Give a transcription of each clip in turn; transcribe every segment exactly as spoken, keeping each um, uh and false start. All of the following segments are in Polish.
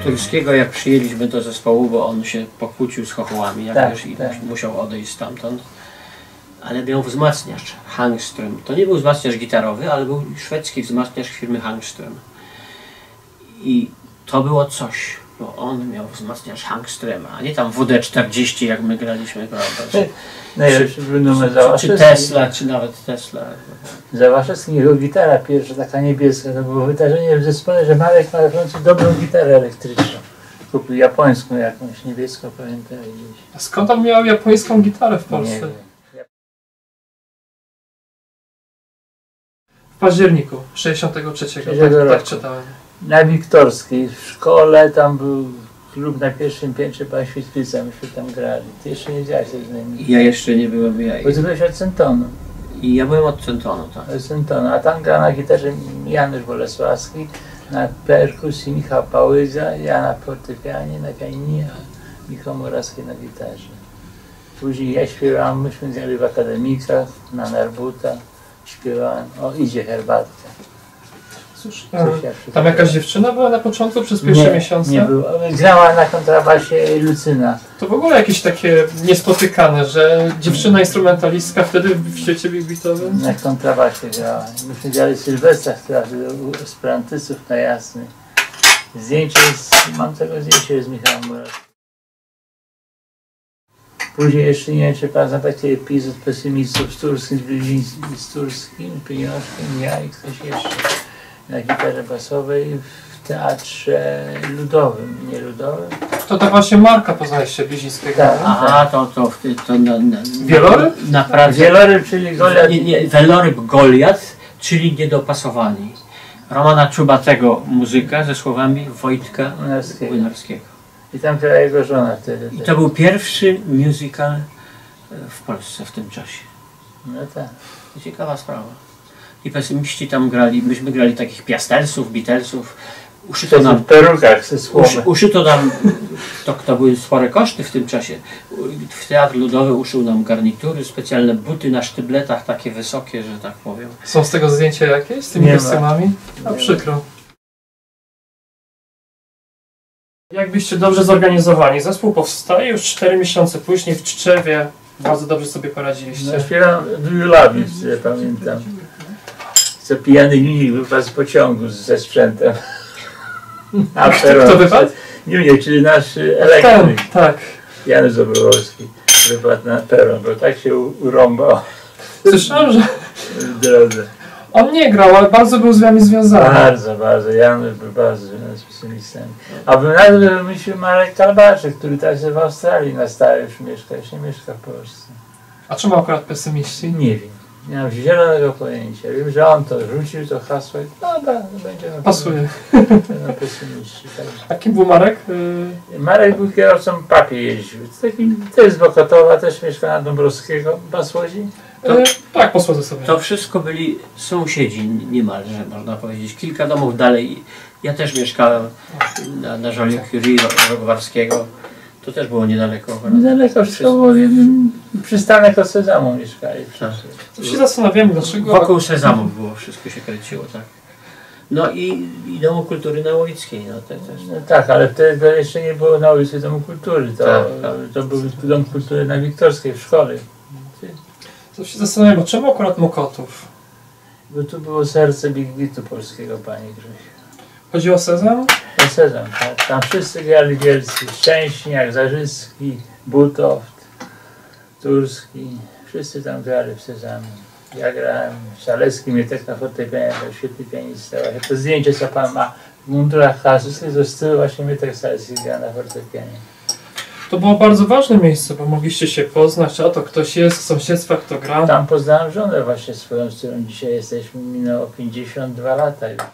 Turskiego, jak przyjęliśmy do zespołu, bo on się pokłócił z chochołami, jak tak, już i tak. musiał odejść stamtąd. Ale miał wzmacniacz Hangström. To nie był wzmacniacz gitarowy, ale był szwedzki wzmacniacz firmy Hangström. I to było coś, bo on miał wzmacniacz Hangströma, a nie tam W D czterdzieści, jak my graliśmy, prawda? Czy, Najlepszy był numer czy, czy Tesla, czy nawet Tesla. Zawaszewski, jego gitara pierwsza, taka niebieska, to było wydarzenie w zespole, że Marek ma w końcu dobrą gitarę elektryczną. Kupił japońską jakąś, niebieską, pamiętam gdzieś. A skąd on miał japońską gitarę w Polsce? W październiku sześćdziesiątego trzeciego, tak, tak czytałem. Na Wiktorskiej, w szkole, tam był klub na pierwszym piętrze, była świetlica, myśmy tam grali. Ty jeszcze nie wiedziałeś z nimi. Ja jeszcze nie byłem, ja... Bo ty byłeś od Centonu. I ja byłem od Centonu, tak. Od Centonu, a tam gra na gitarze Janusz Bolesławski, na perkusji Michał Pałyza, ja na fortepianie, na pianinie, a Michał Morawski na gitarze. Później ja śpiewałem, myśmy grali w akademikach, na Narbuta, śpiewałem, o idzie herbatka. Cóż, a, tam jakaś dziewczyna była na początku, przez pierwsze nie, miesiące? Nie było. Grała na kontrabasie Lucyna. To w ogóle jakieś takie niespotykane, że dziewczyna instrumentalistka wtedy w świecie big beatowym? Na kontrabasie grała. Myśmy grali Sylwestra, która u esperantystów na Jasnej. Zdjęcie jest, mam tego zdjęcie z Michałem Morawskim. Później jeszcze nie wiem, czy pamiętam taki epizod pesymistów z Turskim, z Turskim, Pieniążkiem, ja i ktoś jeszcze. Na gitarze basowej w teatrze ludowym, nie ludowym. To to właśnie Marka poznaliście, Bizińskiego. Tak. Aha, to, to, to, to na, na, Wieloryb? Naprawdę. Wieloryb, czyli Goliat. Nie, nie, Wieloryb Goliat, czyli niedopasowani. Romana Czubatego muzyka ze słowami Wojtka Wynarskiego. I tam była jego żona wtedy. I to był pierwszy musical w Polsce w tym czasie. No tak. Ciekawa sprawa. I pesymiści tam grali, myśmy grali takich Piastelsów, Beatlesów. Uszyto nam w perukach ze słomy. Uszy, uszyto nam, to, to były spore koszty w tym czasie. W Teatr Ludowy uszył nam garnitury, specjalne buty na sztybletach, takie wysokie, że tak powiem. Są z tego zdjęcia jakieś, z tymi kostiumami? A przykro. Jakbyście dobrze zorganizowani, zespół powstaje już cztery miesiące później w Tczewie. Bardzo dobrze sobie poradziliście. No, śpiewam w Julawie, pamiętam. Co pijany Junik wypadł z pociągu ze sprzętem. A kto wypadł? Junik, czyli nasz elektryk. Ten, tak. Janusz Dobrowolski wypadł na peron, bo tak się urąbał. Słyszałem, że w drodze. On nie grał, ale bardzo był z wami związany. Bardzo, bardzo. Janusz był bardzo związany z pesymistami. A był nawet wymyślił Marek Kalbaczek, który teraz w Australii na stałe już mieszka, już nie mieszka w Polsce. A czemu akurat pesymiści? Nie wiem. Nie mam zielonego pojęcia. Wiem, że on to rzucił, to hasło i no tak, będzie na pasuje. Na pesymiści. Tak. A kim był Marek? Yy... Marek był kierowcą papie jeździł. Taki, też z Bokotowa, też mieszka na Dąbrowskiego. Pan Słodzi? To, tak, posłodzę sobie. To wszystko byli sąsiedzi niemalże, można powiedzieć. Kilka domów dalej. Ja też mieszkałem na, na Żoliu Curie Rogwarskiego. To też było niedaleko. Niedaleko, wszystko było w jednym przystanek od Sezamu mieszkali. Tak. To się zastanawiamy, dlaczego... Wokół Sezamu było, wszystko się kręciło, tak. No i, i Domu Kultury na Łowickiej. No, te, też. No tak, ale wtedy to jeszcze nie było na ulicy Domu Kultury. To, tak, tak. to był Dom Kultury na Wiktorskiej w szkole. To się zastanawiam, czemu akurat Mokotów? Bo tu było serce Big Beatu polskiego, panie Grzesiu. Chodzi o Sezam? O Sezam, tak. Tam wszyscy grali wielcy. Szczęśniak, Zarzycki, Butoft, Turski. Wszyscy tam grali w Sezamie. Ja grałem, Szalecki mnie tak na fortepianie, to świetny pianista. To zdjęcie, co pan ma w mundurach hasyckich, to z tyłu właśnie mnie tak Szalecki gra na fortepianie. To było bardzo ważne miejsce, bo mogliście się poznać, a to ktoś jest w sąsiedztwach, kto gra. Tam poznałem żonę właśnie swoją, z którą dzisiaj jesteśmy, minęło pięćdziesiąt dwa lata już.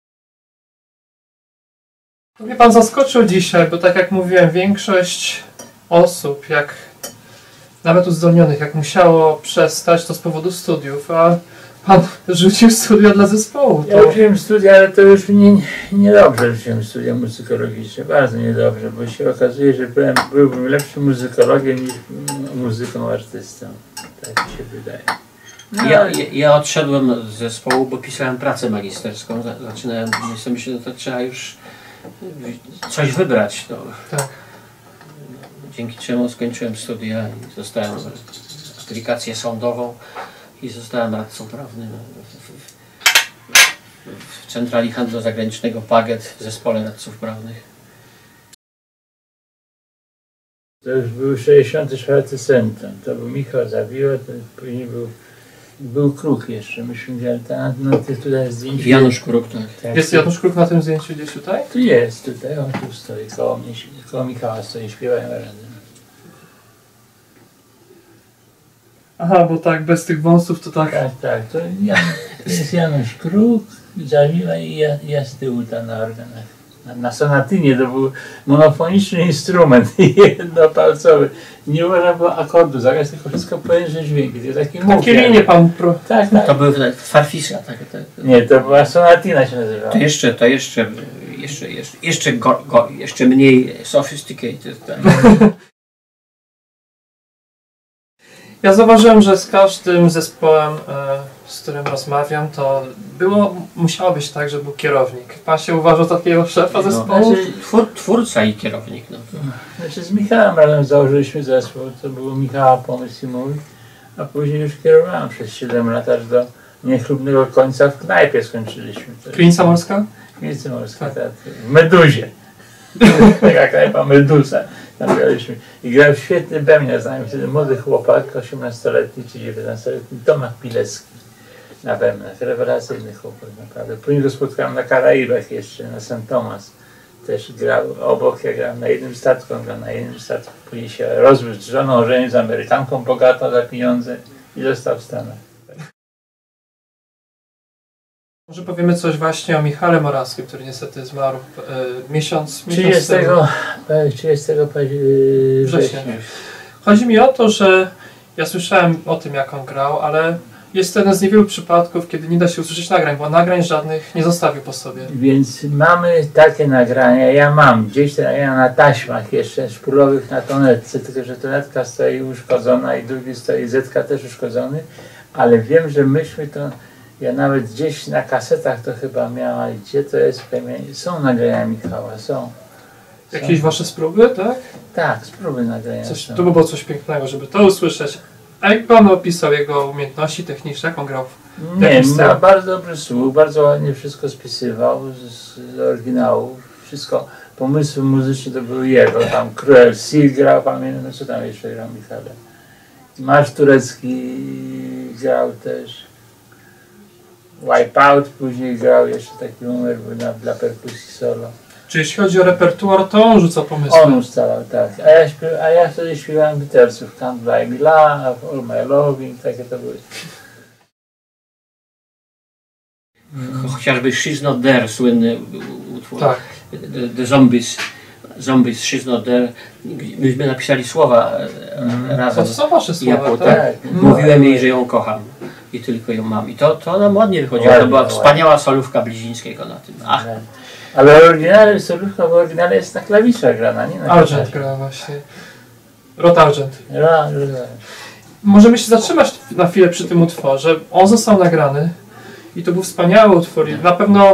Mnie pan zaskoczył dzisiaj, bo tak jak mówiłem, większość osób, jak nawet uzdolnionych, jak musiało przestać, to z powodu studiów, a pan rzucił studia dla zespołu. To... Ja rzuciłem studia, ale to już nie, niedobrze rzuciłem studia muzykologiczne, bardzo niedobrze, bo się okazuje, że byłem, byłbym lepszym muzykologiem niż muzyką artystą. Tak mi się wydaje. No, ja, ja, ja odszedłem z zespołu, bo pisałem pracę magisterską, zaczynałem, myślę, że to trzeba już coś wybrać. No. Tak. Dzięki czemu skończyłem studia i zostałem aplikację sądową i zostałem radcą prawnym w, w, w Centrali Handlu Zagranicznego Paget w Zespole Radców Prawnych. To już był sześćdziesiąty czwarty centrum. To był Michał Zawiła, to później był, był Kruk jeszcze. Myśmy wzięli tam, no to tutaj zdjęcie. Janusz Kruk, tak. Tak, Jest Janusz Kruk na tym zdjęciu gdzieś tutaj? Tu jest, tutaj, on tu stoi, koło mnie, koło Michała stoi, śpiewają razem. Aha, bo tak, bez tych wąsów to tak. Tak, tak, to, Jan, to jest Janusz Kruk, Zawiła i ja, ja z tyłu tam na organach. Na, na sonatynie to był monofoniczny instrument, jednopalcowy. Nie można było akordu zagrać, tylko wszystko pojedyncze dźwięki. To taki Takie linie pan pro... Tak, tak. To były farfisa. Tak, tak. Nie, to była sonatina się nazywała. To jeszcze, to jeszcze, jeszcze, jeszcze, jeszcze, go, go, jeszcze mniej sophisticated. Tak. Ja zauważyłem, że z każdym zespołem, e, z którym rozmawiam, to było, musiało być tak, że był kierownik. Pan się uważał takiego szefa No, zespołu? znaczy, twór, twórca i kierownik. No. Znaczy z Michałem razem założyliśmy zespół, to był Michała pomysł i mój, a później już kierowałem przez siedem lat aż do niechlubnego końca w knajpie skończyliśmy. Klinica Morska? Klinica Morska, tak. W Meduzie. Taka knajpa Meduza. Tam graliśmy. I grał świetny bębniarz, znałem wtedy młody chłopak, osiemnastoletni czy dziewiętnastoletni, Tomasz Pilecki na bębnach. Rewelacyjny chłopak, naprawdę. Później go spotkałem na Karaibach jeszcze, na Saint Thomas. Też grał obok, ja grałem na jednym statku, on grał na jednym statku. Później się rozwiódł z żoną, żenił z Amerykanką bogatą za pieniądze i został w Stanach. Może powiemy coś właśnie o Michale Morawskim, który niestety zmarł e, miesiąc, miesiąc trzydziestego trzydziestego września. Chodzi mi o to, że ja słyszałem o tym, jak on grał, ale jest to jeden z niewielu przypadków, kiedy nie da się usłyszeć nagrań, bo nagrań żadnych nie zostawił po sobie. Więc mamy takie nagrania, ja mam gdzieś te nagrania na taśmach jeszcze szpulowych na tonetce, tylko że tonetka stoi uszkodzona i drugi stoi zetka też uszkodzony, ale wiem, że myśmy to, ja nawet gdzieś na kasetach to chyba miała, gdzie to jest, są nagrania Michała, są. Jakieś są. Wasze spróby, tak? Tak, spróby nagrania coś, są. To by było coś pięknego, żeby to usłyszeć. A jak pan opisał jego umiejętności techniczne, jak on grał? W Nie, ma bardzo dobry słuch, bardzo ładnie wszystko spisywał z, z oryginału. Wszystko, pomysły muzyczne to były jego. Tam Cruel Sea grał, pamiętam, no co tam jeszcze grał Michale. Marsz turecki grał też. Wipeout później grał, jeszcze taki numer był na, dla perkusji solo. Czy jeśli chodzi o repertuar, to on rzuca pomysły? On ustalał, tak. A ja, śpiew, a ja wtedy śpiewałem Beatlesów, Can't Buy Me Love, All My Loving, takie to były. Chociażby She's Not There, słynny utwór. Tak. The, the Zombies, Zombies, She's Not There. Myśmy napisali słowa mm. razem. To są wasze słowa, ja, tak? tak. Mówiłem jej, że ją kocham i tylko ją mam. I to, to nam ładnie wychodziło. To była wspaniała solówka Blizińskiego na tym. Ach. Ale oryginalnie, solówka w oryginale jest na klawiszach grana, nie na Argent gra właśnie. Rod Argent. Ja, ja. Możemy się zatrzymać na chwilę przy tym utworze. On został nagrany i to był wspaniały utwór. I na pewno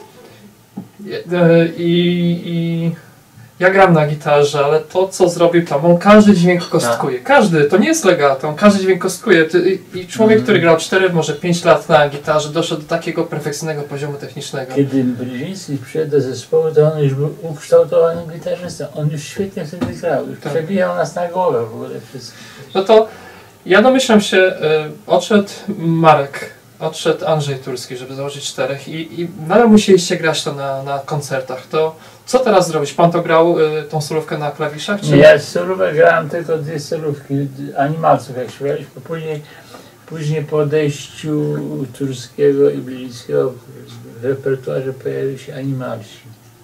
i, i ja gram na gitarze, ale to co zrobił tam, on każdy dźwięk kostkuje. Każdy, to nie jest legato, on każdy dźwięk kostkuje. I człowiek, mm. który grał cztery, może pięć lat na gitarze, doszedł do takiego perfekcyjnego poziomu technicznego. Kiedy Brzeziński przyszedł do zespołu, to on już był ukształtowanym gitarzystą. On już świetnie wtedy grał, już tak. Przebijał nas na głowę w ogóle wszystko. No to ja domyślam się, y, odszedł Marek, odszedł Andrzej Turski, żeby założyć czterech i, i nadal musieliście grać to na, na koncertach. To co teraz zrobić? Pan to grał y, tą solówkę na klawiszach? Czy... Nie, ja solówkę grałem tylko dwie solówki Animalców, jak śpiewaliśmy. Później, później po odejściu Turskiego i Blińskiego w repertuarze pojawiły się Animalsi.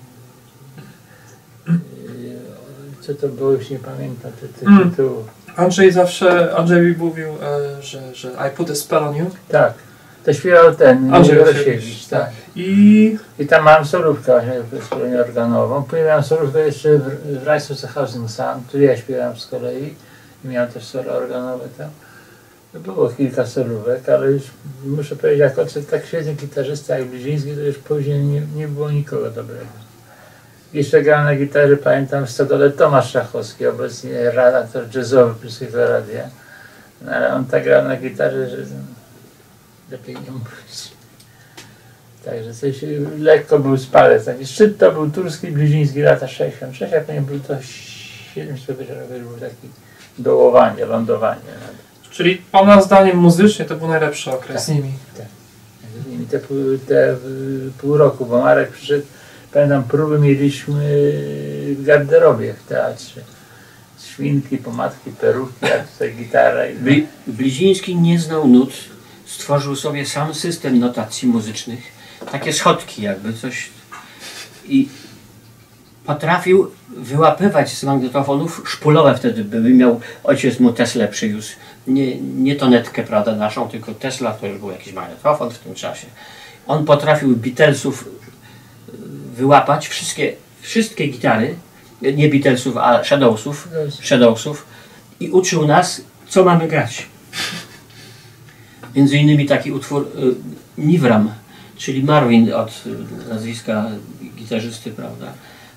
Co to było, już nie pamiętam tych mm. tytułów. Andrzej zawsze, Andrzej mi mówił, e, że, że I put a spell on you. Tak, to śpiewał ten Andrzej Rosiewicz, tak. I... I tam mam solówkę właśnie organową. Później miałem solówkę jeszcze w, w Rise of the Housing Sun, tu ja śpiewałem z kolei i miałem też solo organowe tam. Było kilka solówek, ale już muszę powiedzieć, jako tak świetny gitarzysta jak Bliziński, to już później nie, nie było nikogo dobrego. Jeszcze grał na gitarze, pamiętam, w stodole Tomasz Szachowski, obecnie redaktor jazzowy Polskiego Radia. No, ale on tak grał na gitarze, że lepiej nie mówić. Także coś lekko był spalec. Taki szczyt to był Turski, Bliziński, lata sześćdziesiąt sześć, a później był to siedemdziesiąt rok, był taki dołowanie, lądowanie. Czyli pana zdaniem muzycznie to był najlepszy okres Tak. z nimi? Tak. Z nimi te, pół, te pół roku, bo Marek przyszedł, pamiętam, próby mieliśmy w garderobie w teatrze. Szwinki, pomadki, peruki, a tutaj gitara. I... Bli Bliziński nie znał nut, stworzył sobie sam system notacji muzycznych, takie schodki jakby, coś. I potrafił wyłapywać z magnetofonów, szpulowe wtedy były, miał, ojciec mu Teslę przywiózł, nie, nie tonetkę, prawda, naszą, tylko Tesla, to już był jakiś magnetofon w tym czasie. On potrafił Beatlesów wyłapać, wszystkie, wszystkie gitary, nie Beatlesów, a Shadowsów, Shadowsów i uczył nas, co mamy grać. Między innymi taki utwór y, Nivram, czyli Marvin od y, nazwiska gitarzysty, prawda,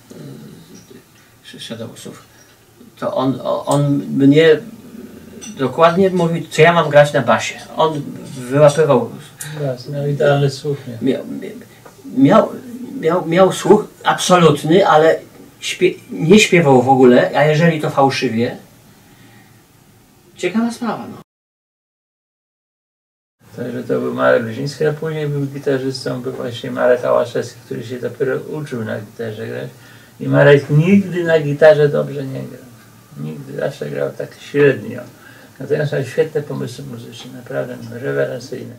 y, Shadowsów. To on, on mnie dokładnie mówił, co ja mam grać na basie. On wyłapywał. Miał idealny słuch. Miał, miał, miał, miał słuch absolutny, ale śpie nie śpiewał w ogóle, a jeżeli to fałszywie. Ciekawa sprawa, no. Także to był Marek Bliziński, a później był gitarzystą, był właśnie Marek Ałaszewski, który się dopiero uczył na gitarze grać. I Marek nigdy na gitarze dobrze nie grał. Nigdy, zawsze grał tak średnio. Natomiast miał świetne pomysły muzyczne, naprawdę rewelacyjne.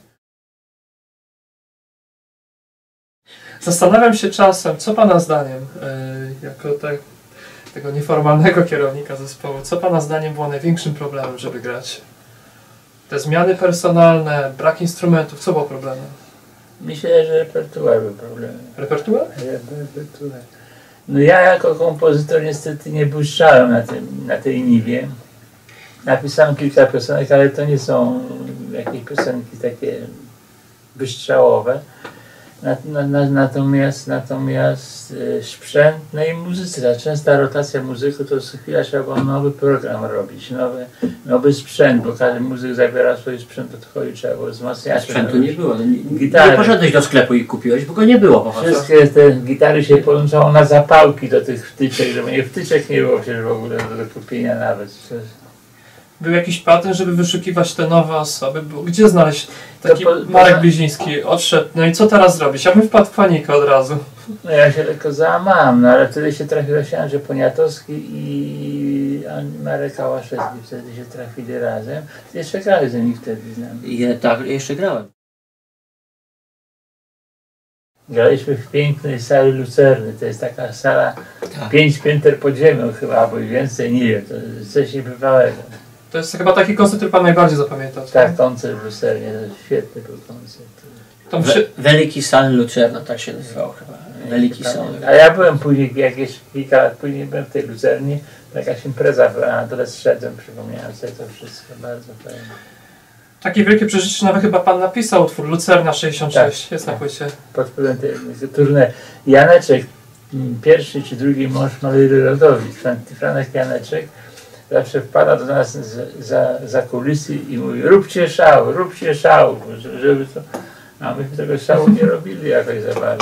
Zastanawiam się czasem, co pana zdaniem, yy, jako te, tego nieformalnego kierownika zespołu, co pana zdaniem było największym problemem, żeby grać? Te zmiany personalne, brak instrumentów, co było problemem? Myślę, że repertuar był problemem. Repertuar? Repertuar. No ja jako kompozytor niestety nie błyszczałem na, tym, na tej niwie. Napisałem kilka piosenek, ale to nie są jakieś piosenki takie wystrzałowe. Natomiast, natomiast sprzęt, no i muzycy, ta częsta rotacja muzyków, to co chwila trzeba było nowy program robić, nowy, nowy sprzęt, bo każdy muzyk zabierał swój sprzęt od choju, trzeba było wzmacniać. Sprzętu nie było. Nie, Gitary. nie poszedłeś do sklepu i kupiłeś, bo go nie było po prostu. Wszystkie te gitary się podłączało na zapałki do tych wtyczek, żeby nie wtyczek nie było przecież w ogóle do kupienia nawet. Był jakiś patent, żeby wyszukiwać te nowe osoby? Bo gdzie znaleźć taki po, Marek po, Bliziński? Odszedł, no i co teraz zrobić? Ja bym wpadł w panikę od razu. No ja się lekko załamałem, no ale wtedy się trafił Andrzej Poniatowski i Marek Ałaszewski, wtedy się trafili razem. Jeszcze grałem z nimi wtedy z nami. Ja, tak, jeszcze grałem. Graliśmy w pięknej sali Lucerny, to jest taka sala, Tak. pięć pięter pod ziemią chyba, albo więcej, nie wiem, to coś niebywałego. To jest chyba taki koncert, który pan najbardziej zapamiętał. Tak, koncert w Lucernie, to świetny był koncert. Tam We, przy... Wielki San Lucerna, tak się nazywał chyba. Wielki San. A ja byłem później, jakieś kilka lat później byłem w tej Lucerni, jakaś impreza była, na dole zszedłem, przypomniałem sobie to wszystko, bardzo fajnie. Takie wielkie przeżycie, nawet chyba pan napisał utwór Lucerna sześćdziesiąt sześć, Tak, jest tak. na płycie. Pod wpływem tej turne. Janeczek, pierwszy czy drugi mąż Malery Rodowicz, Franek Janeczek, zawsze wpada do nas za, za, za kulisy i mówi: róbcie szał, róbcie szał, żeby to... A myśmy tego szału nie robili jakoś za bardzo.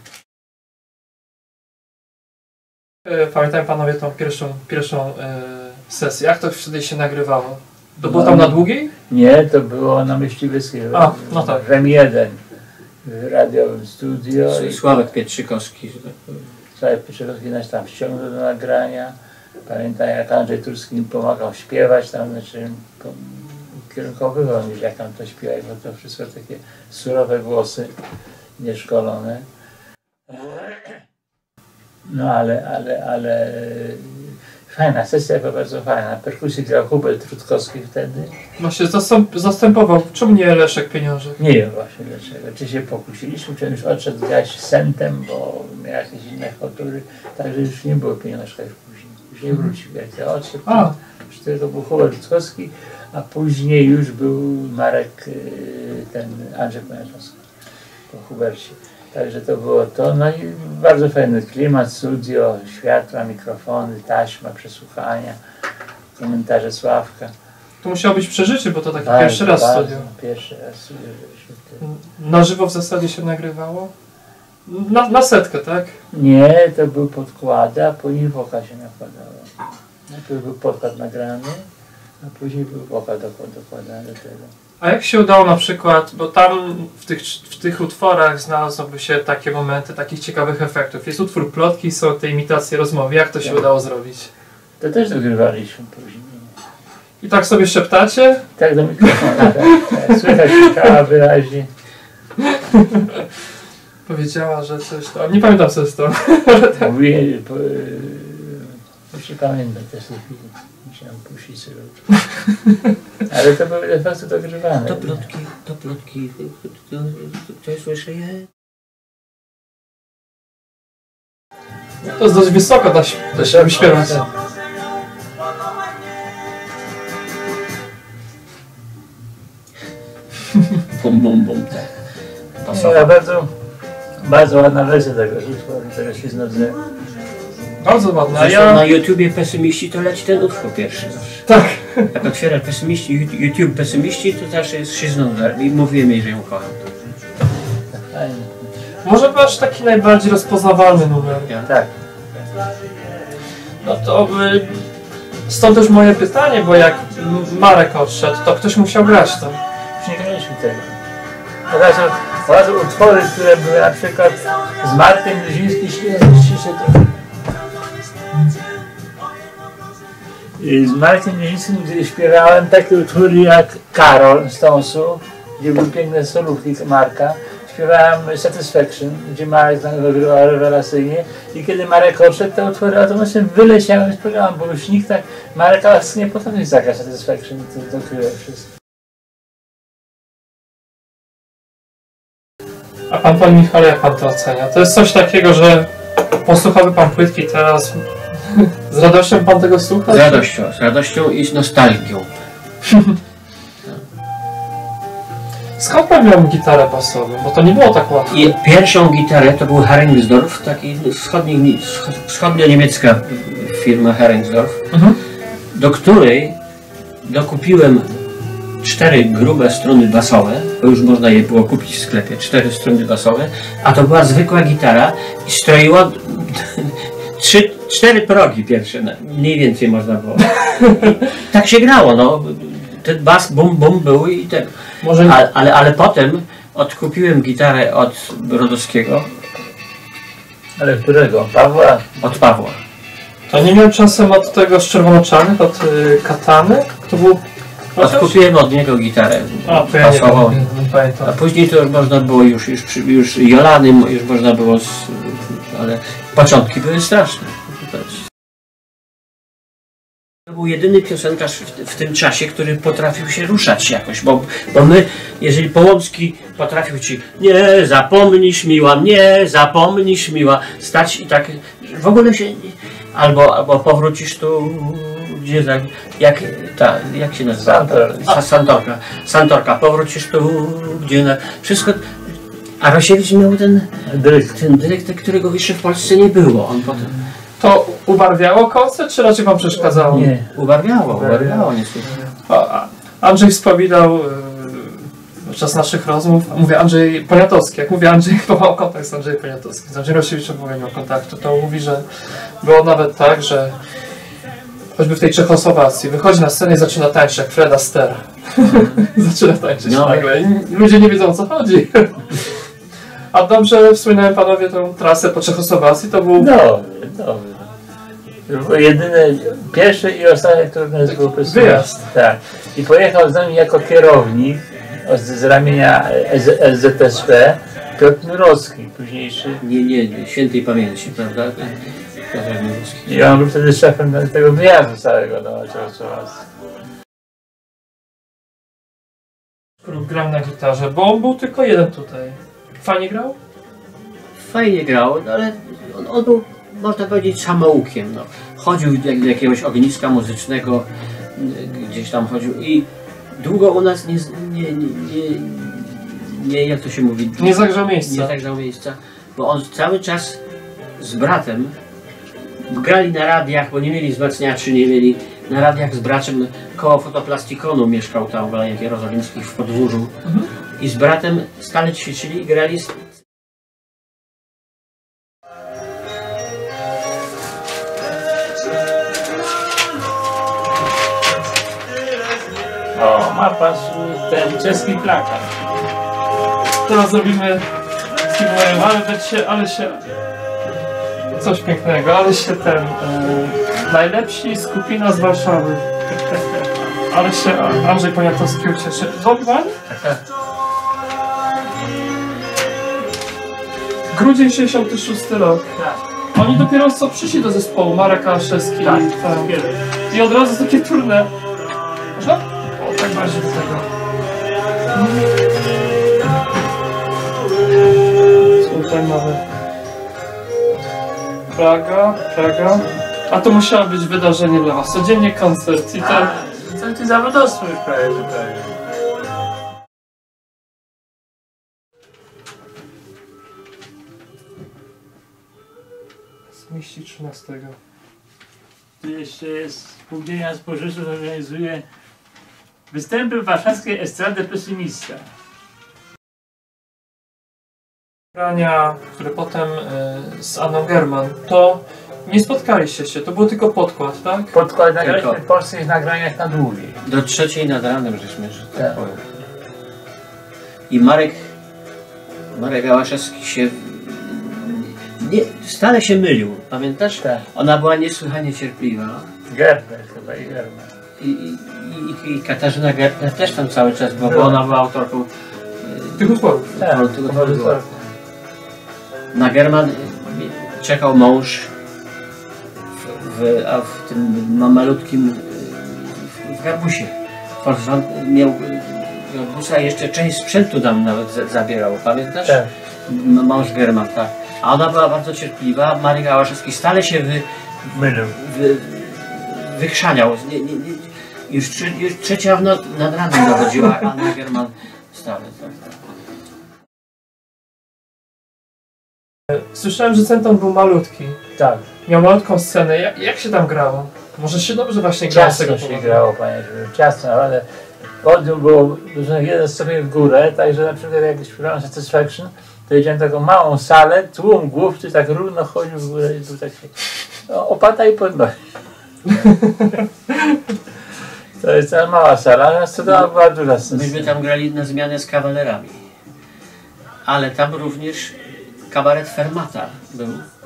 Pamiętają panowie tą pierwszą, pierwszą e, sesję, jak to wtedy się nagrywało? To było tam na Długiej? Nie, to było na Myśliwskiej, A, no tak. w M jeden, w radiowym studio. I Sławek Pietrzykowski. Sławek Pietrzykowski nas tam ściągnął do nagrania. Pamiętam, jak Andrzej Turski mi pomagał śpiewać, tam znaczy kierunkowywał mi, jak tam to śpiewać, bo to wszystko takie surowe głosy, nieszkolone. No ale, ale, ale fajna sesja, była bardzo fajna. Na perkusji grał Hubert Rutkowski wtedy. Właśnie zastąp, zastępował, czemu nie Leszek Pieniążek? Nie wiem właśnie dlaczego. Czy się pokusiliśmy, czy on już odszedł grać sentem, bo miał jakieś inne kultury, także już nie było Pieniążka już później. Już nie wrócił. Jak ja odszedł, A. to był Hubert Rutkowski, a później już był Marek, ten Andrzej Poniatowski po Hubercie. Także to było to. No i bardzo fajny klimat, studio, światła, mikrofony, taśma, przesłuchania, komentarze Sławka. To musiało być przeżycie, bo to taki Bardzo, pierwszy raz bardzo, studio. Pierwszy raz studio. żebyśmy Na żywo w zasadzie się nagrywało? Na, na setkę, tak? Nie, to był podkład, a później woka się nakładało. Najpierw był podkład nagrany, a później był woka dokładany do tego. A jak się udało na przykład, bo tam w tych, w tych utworach znalazłyby się takie momenty takich ciekawych efektów. Jest utwór Plotki, są te imitacje rozmowy. Jak to się Tak. udało zrobić? To też dogrywaliśmy później. I tak sobie szeptacie? Tak do mikrofonu, tak, tak. Słychać kała wyraźnie. Powiedziała, że coś tam... Nie pamiętam co jest to. Mówię, po, już nie pamiętam też tej chwili. Musiałem puścić sobie. Ale to były de facto dogrywane. To plotki, to plotki, to, to, to, to słyszę je. To jest dość wysoko da się, da się wyśpiewać. Bum, bum, bum, tak. Ja Pasował. bardzo, bardzo ładna wersja tego utworu, tego Śliznodze. Bardzo ładne. A Zresztą ja... na YouTubie Pesymiści to leci ten utwór pierwszy zawsze. Tak. Jak otwiera Pesymiści, YouTube Pesymiści, to zawsze jest Śliznodze i mówiłem jej, że ją kocham. Fajnie. Może wasz taki najbardziej rozpoznawalny numer. Ja. Tak. No to y, stąd też moje pytanie, bo jak M- Marek odszedł, to ktoś musiał grać to. Już nie graliśmy tego. Od razu, od razu utwory, które były na przykład z Markiem Gruzińskim, ściszę to. I z Markiem Gruzińskim, gdy śpiewałem takie utwory jak Karol z Tonsu, gdzie były piękne solówki Marka. Śpiewałem Satisfaction, gdzie Marek nagrywał rewelacyjnie i kiedy Marek odszedł, te utwory automatycznie wyleciały z programu, bo już nikt tak, Marek nie potrafił zagrać Satisfaction, to dokryło wszystko. A pan, pan Michał, jak pan to ocenia? To jest coś takiego, że posłuchałby pan płytki teraz, z radością pan tego słucha? Z radością, z radością i z nostalgią. Skąd pan miał gitarę basową? Bo to nie było tak łatwo. I pierwszą gitarę to był Heringsdorf, taki wschodni, wschodnio-niemiecka firma Heringsdorf, Mhm. do której dokupiłem cztery grube struny basowe, bo już można je było kupić w sklepie, cztery struny basowe, a to była zwykła gitara i stroiła trzy, cztery progi pierwsze, mniej więcej można było. I tak się grało, no. Ten bas bum bum był i tak. Może... Ale, ale, ale potem odkupiłem gitarę od Brodowskiego, Ale którego? Pawła? od Pawła. To nie miał czasem od tego z czerwono-czarnych, od y, Katany? To był... Odkupiłem od niego gitarę A, to ja nie, basową. nie, nie pamiętam. A później to już można było już, już, przy- już Jolany, już można było, z, ale początki były straszne. To był jedyny piosenkarz w, w tym czasie, który potrafił się ruszać jakoś, bo, bo my, jeżeli Połomski potrafił ci nie zapomnisz miła, nie zapomnisz miła, stać i tak w ogóle się, albo, albo powrócisz tu, gdzie za, jak, ta, jak się nazywa? Santor. Sa- Santorka. Santorka, powrócisz tu, gdzie na, wszystko, a Rosiewicz miał ten, Dryk. ten dyrektor, którego jeszcze w Polsce nie było, on potem To ubarwiało koncert, czy raczej wam przeszkadzało? Nie. ubarwiało, ubarwiało niestety. A, a Andrzej wspominał yy, podczas naszych rozmów, mówię Andrzej Poniatowski, jak mówię Andrzej, to mam kontakt z Andrzejem Poniatowskim, z Andrzejem Rosiewiczem w ogóle nie miał kontaktu, to mówi, że było nawet tak, że choćby w tej Czechosłowacji wychodzi na scenę i zaczyna tańczyć jak Fred Astaire. zaczyna tańczyć No. nagle i ludzie nie wiedzą o co chodzi. A dobrze wspominałem panowie tą trasę po Czechosłowacji, to był... Dobry, dobry. To było jedyne, pierwsze i ostatnie, które u nas było prezentowane. Wyjazd. Tak. I pojechał z nami jako kierownik z, z ramienia S Z S P Piotr Nurowski, późniejszy. Nie, nie, nie, świętej pamięci, prawda? Piotr Nurowski. I on był wtedy szefem tego wyjazdu całego do Czechosłowacji. Gram na gitarze, bo on był tylko jeden tutaj. Fajnie grał? Fajnie grał, no ale on, on był, można powiedzieć, samoukiem. No. Chodził jak do jakiegoś ogniska muzycznego, y, gdzieś tam chodził i długo u nas nie, nie, nie, nie, nie, jak to się mówi? Nie zagrzał miejsca. Nie zagrzał miejsca, bo on cały czas z bratem grali na radiach, bo nie mieli wzmacniaczy, nie mieli na radiach z bratem koło fotoplastikonu mieszkał tam w Alejach Jerozolimskich w podwórzu Mhm. i z bratem stale ćwiczyli i grali. Z... O, ma pan swój ten czeski plakat. Teraz zrobimy Sigmajem, ale być się, ale się... Coś pięknego, ale się ten... E, najlepsi skupina z Warszawy. Ale się Andrzej Poniatowski ucieszy. Woli pan? Grudzień sześćdziesiąty szósty rok. Tak. Oni dopiero co przyszli do zespołu, Marek Aszewski Tak, i tam. I od razu takie turne. Można? O, tak bardziej do tego. Tutaj mamy Praga, Praga. A to musiało być wydarzenie dla was. Codziennie koncert i ten... To ty zawodowstwo już prawie zupełnie. Z mieści trzynastego. Tu jeszcze jest Spółdzielnia Spożywców, organizuje występy warszawskiej estrady pesymista. Nagrania, które potem y, z Anną German, to nie spotkaliście się, to był tylko podkład, tak? Podkład nagraliśmy Tylko. w polskich nagraniach na długiej. Do trzeciej nad ranem żeśmy, że tak Tak. powiem. I Marek, Marek Ałaszewski się nie, stale się mylił, pamiętasz? Tak. Ona była niesłychanie cierpliwa. Gerber chyba i Gerber. I, i, i, i Katarzyna Gertner też tam cały czas była, bo Była. ona była autorką Tych utworów. Tak, Ale tego może nie było. to- na German czekał mąż, w, w, a w tym ma- malutkim w, w garbusie. Volkswagen miał garbusa i jeszcze część sprzętu nam nawet za- zabierał, pamiętasz? Tak. M- Mąż German, tak. A ona była bardzo cierpliwa, Marek Ałaszewski stale się wy, Mylił. wy, wychrzaniał. Nie, nie, nie, już, trzy, już trzecia w noc nad ranem dochodziła, a Anna German stale. Tak, tak. Słyszałem, że Centon był malutki. Tak. Miał malutką scenę. Jak, jak się tam grało? Może się dobrze właśnie grało z tego Ciasno się powodu? grało, panie, żeby ciasno, ale podium było dużo, jeden stopień w górę, także na przykład jak śpiewałem Satisfaction, to jedziemy taką małą salę, tłum główczy tak równo chodził w górę i był taki no, opata i podnosi. To jest ta mała sala, a scena była duża scena. Myśmy tam grali na zmianę z kawalerami. Ale tam również kabaret Fermata był.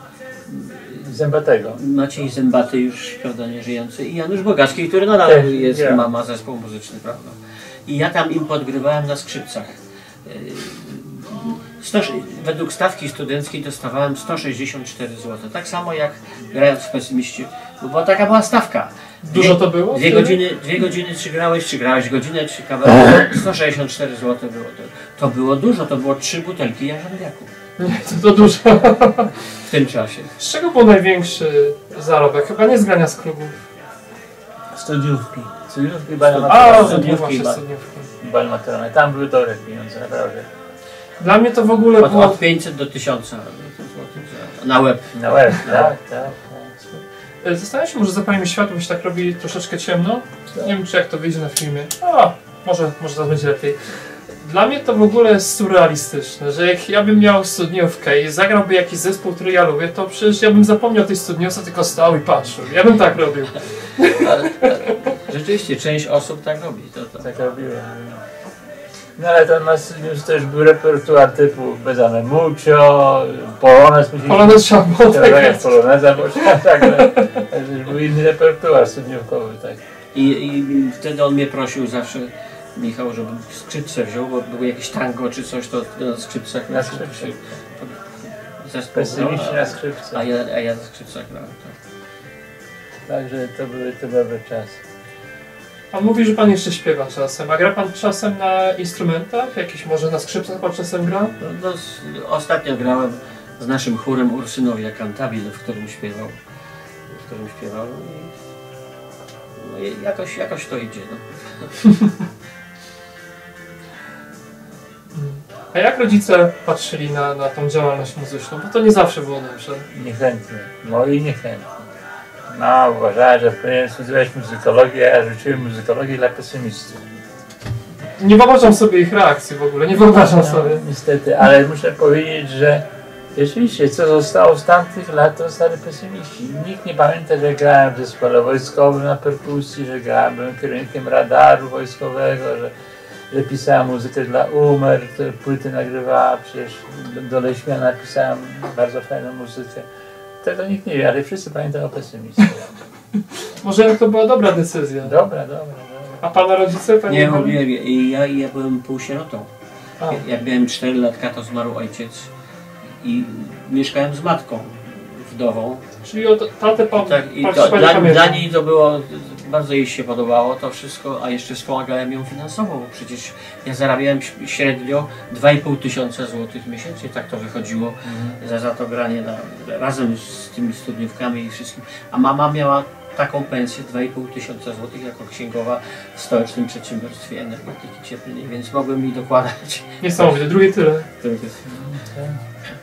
Zębatego. Maciej Zębaty już, prawda, nieżyjący i Janusz Bogacki, który nadal Też, jest, ja. ma, ma zespół muzyczny, prawda. I ja tam im podgrywałem na skrzypcach. Yy, sto, według stawki studenckiej dostawałem sto sześćdziesiąt cztery złote. Tak samo jak grając w Pesymiście, bo taka była stawka. Dużo to było? Dwie wtedy? godziny, dwie godziny czy grałeś, czy grałeś godzinę, czy kawałek, sto sześćdziesiąt cztery złote było. To, to było dużo, to było trzy butelki jarzębiaku Nie, to, to dużo. w tym czasie. Z czego był największy zarobek? Chyba nie z grania z klubów. Studiówki. Studiówki, bal A, maturalne. studniówki, właśnie ba- studniówki. Bal maturalne. Tam były dobre pieniądze, naprawdę. Dla mnie to w ogóle Od, było... od pięćset do tysiąca złotych za- na łeb. Na łeb, tak, tak. tak. Zastanawiam się, może zapalimy światło, bo się tak robi troszeczkę ciemno. Nie wiem, czy jak to wyjdzie na filmie. O, może, może to będzie lepiej. Dla mnie to w ogóle jest surrealistyczne, że jak ja bym miał studniówkę i zagrałby jakiś zespół, który ja lubię, to przecież ja bym zapomniał tej studniówce, tylko stał i patrzył. Ja bym tak robił. Ale, ale, rzeczywiście, część osób tak robi. To, to. Tak robiłem. No ale to na studiówce też był repertuar typu Bezame Mucho, Polonez musieliśmy... Polonez trzeba było tak grać. Poloneza, bo tak, także był inny repertuar studniówkowy, tak. I, I wtedy on mnie prosił zawsze, Michał, żebym skrzypce wziął, bo było jakieś tango czy coś, to na skrzypcach. Na skrzypcach. Zespół, Pesymiści no, na a, skrzypce. a, ja, a ja na skrzypcach grałem. Tak. Także to były te dobre czasy. Pan mówi, że pan jeszcze śpiewa czasem, a gra pan czasem na instrumentach? Jakiś może na skrzypcach pan czasem gra? No, no, z, ostatnio grałem z naszym chórem Ursynowia Cantabile, w którym śpiewał. W którym śpiewał. I, no i jakoś, jakoś to idzie. No. A jak rodzice patrzyli na, na tą działalność muzyczną? Bo to nie zawsze było dobrze. Niechętnie, moi niechętnie. No, uważała, że powinien studiować muzykologię, a ja rzuciłem muzykologię dla pesymistów. Nie wyobrażam sobie ich reakcji w ogóle, nie wyobrażam No, sobie. niestety, ale muszę powiedzieć, że rzeczywiście, co zostało z tamtych lat, to stali pesymiści. Nikt nie pamięta, że grałem w zespole wojskowym na perkusji, że grałem, byłem kierownikiem radaru wojskowego, że, że pisałem muzykę dla Umer, które płyty nagrywała, przecież do, do Leśmiana napisałem bardzo fajną muzykę. Tego nikt nie wie, ale wszyscy pamiętają o pesymistach. Może to była dobra decyzja. Dobra, dobra, dobra. A pana rodzice? Panie Nie, Michale? nie, nie. Ja, ja byłem półsierotą. A. Jak miałem cztery latka, to zmarł ojciec i mieszkałem z matką wdową. Czyli o tatę pan, Tak, i pan, to, pan dla, pamięta. dla niej to było, bardzo jej się podobało to wszystko, a jeszcze wspomagałem ją finansowo, bo przecież ja zarabiałem średnio dwa i pół tysiąca złotych miesięcznie, tak to wychodziło Mhm. za, za to granie na, razem z tymi studniówkami i wszystkim. A mama miała taką pensję dwa i pół tysiąca złotych jako księgowa w Stołecznym Przedsiębiorstwie Energetyki Cieplnej, więc mogłem mi dokładać. Niesamowite, drugie tyle. To jest- Tak.